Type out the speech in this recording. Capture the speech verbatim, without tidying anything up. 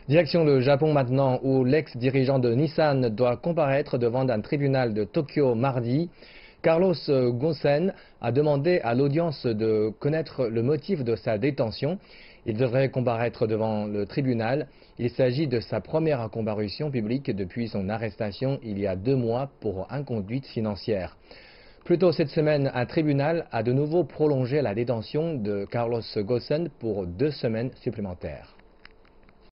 Direction le Japon maintenant, où l'ex-dirigeant de Nissan doit comparaître devant un tribunal de Tokyo mardi. Carlos Ghosn a demandé à l'audience de connaître le motif de sa détention. Il devrait comparaître devant le tribunal. Il s'agit de sa première comparution publique depuis son arrestation il y a deux mois pour inconduite financière. Plus tôt cette semaine, un tribunal a de nouveau prolongé la détention de Carlos Ghosn pour deux semaines supplémentaires.